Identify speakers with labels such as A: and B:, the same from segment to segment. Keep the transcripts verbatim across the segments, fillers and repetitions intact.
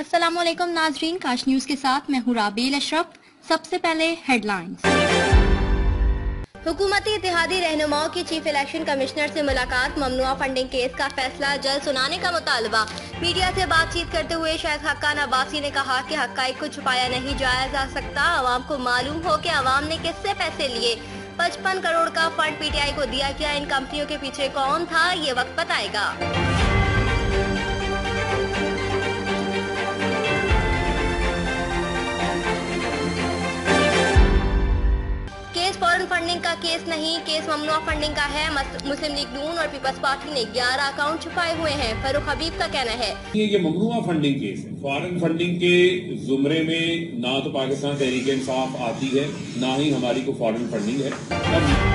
A: अस्सलामुअलैकुम नाजरीन, काश न्यूज के साथ मैं हूँ राबील अशरफ। सबसे पहले हेडलाइंस। हुकूमती इत्तेहादी रहनुमाओं की चीफ इलेक्शन कमिश्नर से मुलाकात, ममनुआ फंडिंग केस का फैसला जल्द सुनाने का मुतालबा। मीडिया से बातचीत करते हुए शाहिद हक्कान अब्बासी ने कहा कि हक्काइक को छुपाया नहीं जाया जा सकता। आवाम को मालूम हो कि आवाम ने किससे पैसे लिए। पचपन करोड़ का फंड पीटीआई को दिया गया। इन कंपनियों के पीछे कौन था, ये वक्त बताएगा। फॉरेन फंडिंग का केस नहीं, केस ममनुआ फंडिंग का है। मुस्लिम लीग नून और पीपल्स पार्टी ने ग्यारह अकाउंट छुपाए हुए हैं। फरूख हबीब का कहना है
B: ये ये ममनुआ फंडिंग केस है। फॉरेन फंडिंग के जुमरे में ना तो पाकिस्तान तहरीक इंसाफ आती है, ना ही हमारी को फॉरेन फंडिंग है।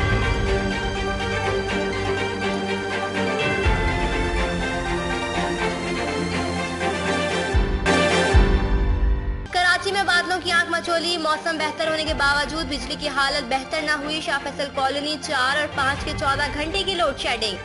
A: में बादलों की आंख मचोली, मौसम बेहतर होने के बावजूद बिजली की हालत बेहतर न हुई। शाह फैसल कॉलोनी चार और पाँच के चौदह घंटे की लोड शेडिंग।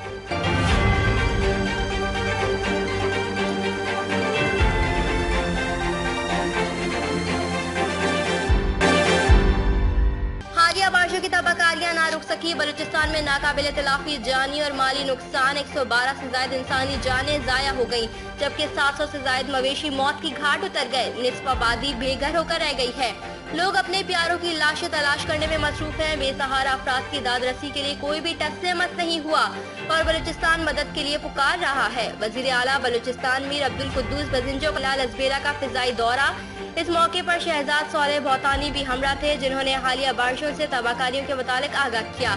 A: हालिया बारिशों की तबाहकारियां ना रुक सकी। बलूचिस्तान में नाकाबिले तलाफी जानी और माली नुकसान, एक सौ बारह से ज्यादा इंसानी जानें जाया हो गयी, जबकि सात सौ से ज्यादा मवेशी मौत की घाट उतर गए। निस्फ आबादी बेघर होकर रह गई है। लोग अपने प्यारों की लाशें तलाश करने में मसरूफ हैं। बेसहारा अफराद की दादरसी के लिए कोई भी टस मत नहीं हुआ और बलूचिस्तान मदद के लिए पुकार रहा है। वजीर आला बलूचिस्तान मीर अब्दुल कुद्दूस बजिंजो लाल अजबेला का फिजाई दौरा। इस मौके पर शहजाद सोले भौतानी भी हमरा थे, जिन्होंने हालिया बारिशों से तबाहकारियों के मुतालिक आगाह किया।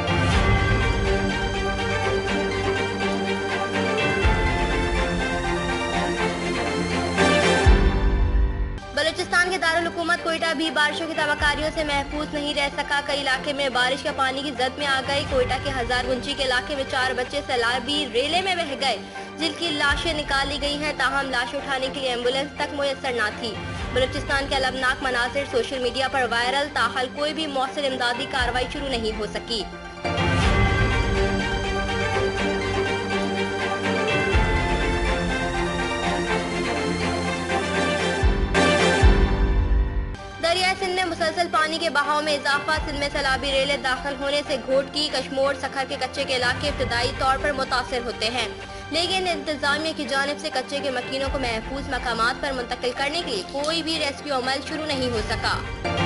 A: बलूचिस्तान के दारुल हुकूमत कोयटा भी बारिशों की तबाहकारियों से महफूज नहीं रह सका। कई इलाके में बारिश का पानी की जद में आ गई। कोयटा के हजार गुंची के इलाके में चार बच्चे सैलाबी रेले में बह गए, जिनकी लाशें निकाली गई हैं, ताहम लाश उठाने के लिए एम्बुलेंस तक मुयसर न थी। बलूचिस्तान के अलमनाक मनाजिर सोशल मीडिया पर वायरल, ताहल कोई भी मौसर इमदादी कार्रवाई शुरू नहीं हो सकी। दरिया सिंध में मुसलसल पानी के बहाव में इजाफा। सिंध में सैलाबी रेले दाखिल होने से घोटकी, कश्मोर, सखर के कच्चे के इलाके इब्तदाई तौर पर मुतासर होते हैं, लेकिन इंतजामिया की जानिब से कच्चे के मकीनों को महफूज मकामात पर मुंतकिल करने के लिए कोई भी रेस्क्यू अमल शुरू नहीं हो सका।